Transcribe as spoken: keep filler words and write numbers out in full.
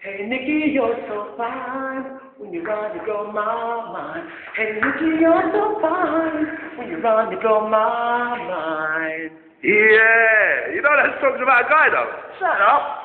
Hey Nikki, you're so fine when you run, you blow my mind. Hey Nikki, you're so fine when you run, you blow my mind. Yeah, you know that song's about a guy though. Shut up.